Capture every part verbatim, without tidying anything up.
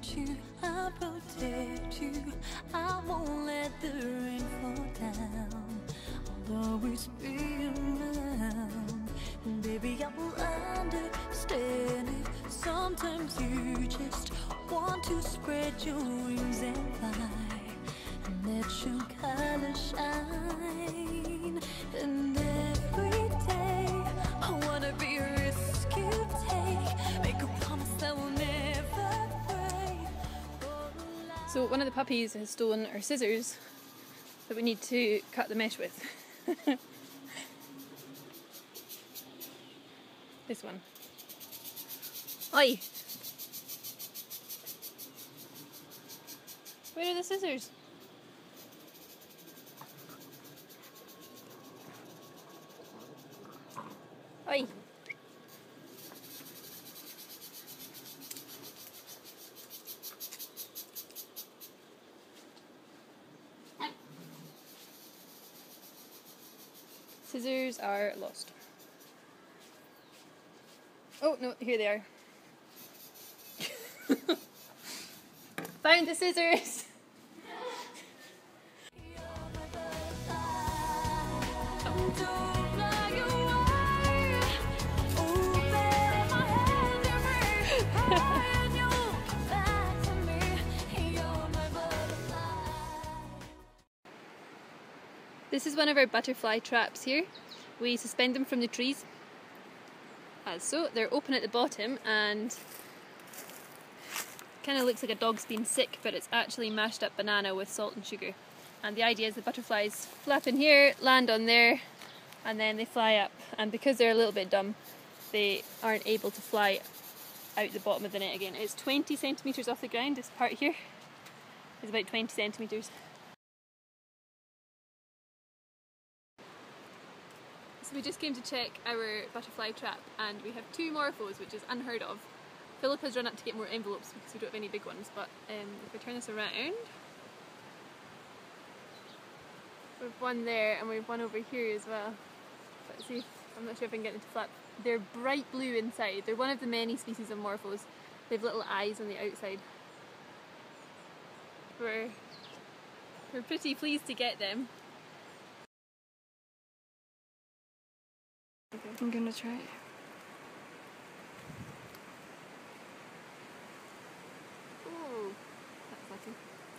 support you, I'll protect you. I won't let the rain fall down. I'll always be around. And baby, I will understand if sometimes you just want to spread your wings and fly, and let your colors shine. And every day I wanna be a risk you take. Make a promise that will never break. So one of the puppies has stolen our scissors that we need to cut the mesh with. This one. Oi! Where are the scissors? Oi! Scissors are lost. Oh no, here they are. Found the scissors! This is one of our butterfly traps here. We suspend them from the trees, as so. They're open at the bottom and kind of looks like a dog's been sick, but it's actually mashed up banana with salt and sugar. And the idea is the butterflies flap in here, land on there, and then they fly up. And because they're a little bit dumb, they aren't able to fly out the bottom of the net again. It's twenty centimetres off the ground. This part here is about twenty centimetres. So we just came to check our butterfly trap, and we have two morphos, which is unheard of. Philip has run up to get more envelopes because we don't have any big ones, but um, if we turn this around, we've one there and we've one over here as well. Let's see if, I'm not sure if I can get them to flap. They're bright blue inside. They're one of the many species of morphos. They have little eyes on the outside. We're, we're pretty pleased to get them. I'm gonna try. Oh, that's lucky.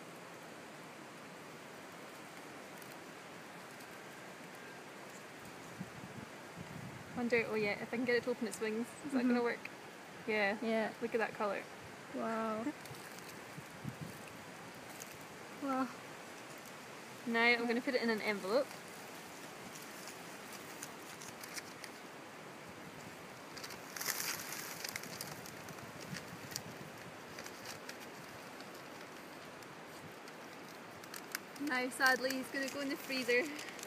Wonder, oh yeah, if I can get it to open its wings, is mm-hmm. that gonna work? Yeah. Yeah. Look at that colour. Wow. Wow. Now I'm gonna put it in an envelope. Now sadly he's going to go in the freezer.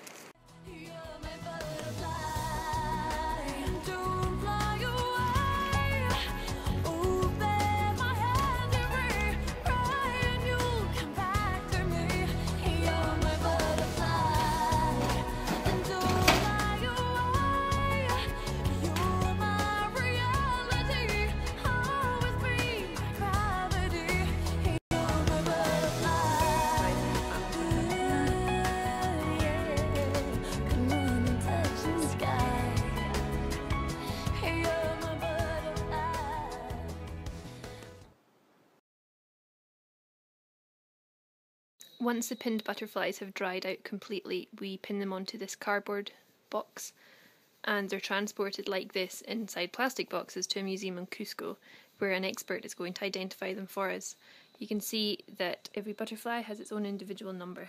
Once the pinned butterflies have dried out completely, we pin them onto this cardboard box, and they're transported like this inside plastic boxes to a museum in Cusco, where an expert is going to identify them for us. You can see that every butterfly has its own individual number,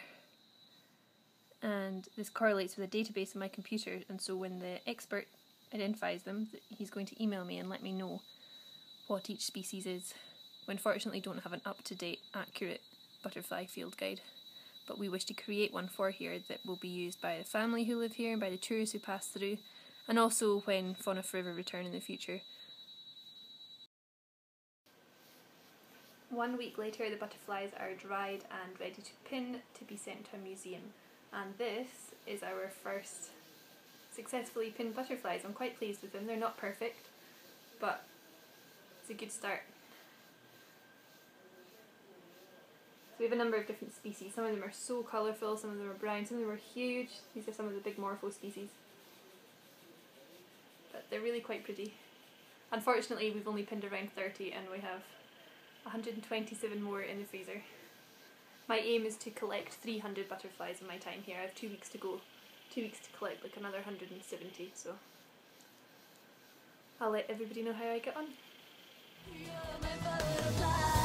and this correlates with a database in my computer, and so when the expert identifies them, he's going to email me and let me know what each species is. We unfortunately don't have an up-to-date, accurate butterfly field guide, but we wish to create one for here that will be used by the family who live here and by the tourists who pass through, and also when Fauna Forever return in the future. One week later the butterflies are dried and ready to pin to be sent to a museum, and this is our first successfully pinned butterflies. I'm quite pleased with them. They're not perfect, but it's a good start. So we have a number of different species. Some of them are so colourful, some of them are brown, some of them are huge. These are some of the big morpho species. But they're really quite pretty. Unfortunately, we've only pinned around thirty and we have one hundred twenty-seven more in the freezer. My aim is to collect three hundred butterflies in my time here. I have two weeks to go. Two weeks to collect like another one hundred seventy, so I'll let everybody know how I get on. You're my butterfly.